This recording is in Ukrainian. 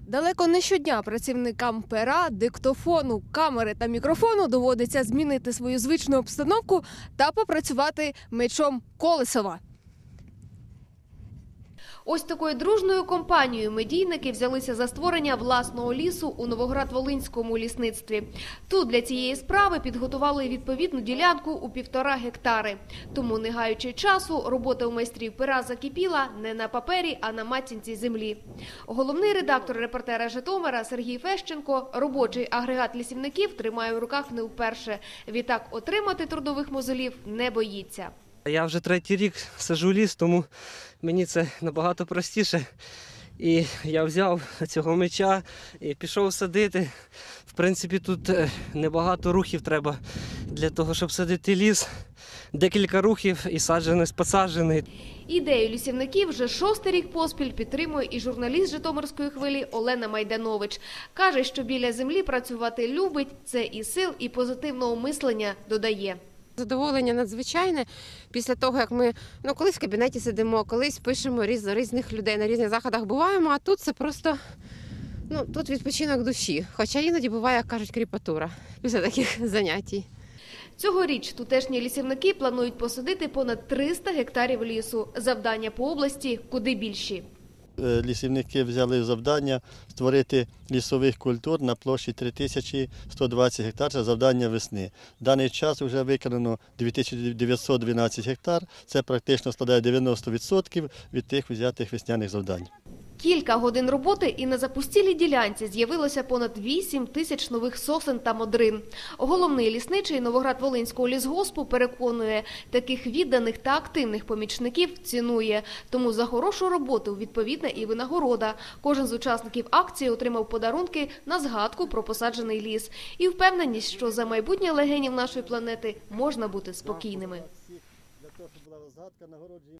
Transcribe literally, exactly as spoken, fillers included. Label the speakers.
Speaker 1: Далеко не щодня працівникам пера, диктофону, камери та мікрофону доводиться змінити свою звичну обстановку та попрацювати мечом Колесова. Ось такою дружною компанією медійники взялися за створення власного лісу у Новоград-Волинському лісництві. Тут для цієї справи підготували відповідну ділянку у півтора гектари. Тому, не гаючи часу, робота у майстрів пера закипіла не на папері, а на матінці землі. Головний редактор «Репортера Житомира» Сергій Фещенко робочий агрегат лісівників тримає в руках не вперше. Відтак отримати трудових мозолів не боїться.
Speaker 2: Я вже третій рік саджу ліс, тому мені це набагато простіше. І я взяв цього меча і пішов садити. В принципі, тут небагато рухів треба для того, щоб садити ліс. Декілька рухів і саджений, посаджений.
Speaker 1: Ідею лісівників вже шостий рік поспіль підтримує і журналіст Житомирської хвилі Олена Майданович. Каже, що біля землі працювати любить, це і сил, і позитивного мислення додає.
Speaker 3: Задоволення надзвичайне після того, як ми ну, колись в кабінеті сидимо, колись пишемо різ, різних людей, на різних заходах буваємо, а тут це просто, ну, тут відпочинок душі. Хоча іноді буває, як кажуть, кріпатура після таких занять.
Speaker 1: Цьогоріч тутешні лісівники планують посадити понад триста гектарів лісу. Завдання по області куди більші.
Speaker 4: Лісівники взяли завдання створити лісових культур на площі три тисячі сто двадцять гектар, це завдання весни. В даний час вже виконано дві тисячі дев'ятсот дванадцять гектар, це практично складає дев'яносто відсотків від тих взятих весняних завдань.
Speaker 1: Кілька годин роботи і на запустілій ділянці з'явилося понад вісім тисяч нових сосен та модрин. Головний лісничий Новоград-Волинського лісгоспу переконує, таких відданих та активних помічників цінує. Тому за хорошу роботу відповідна і винагорода. Кожен з учасників акції отримав подарунки на згадку про посаджений ліс. І впевненість, що за майбутнє легенів нашої планети можна бути спокійними.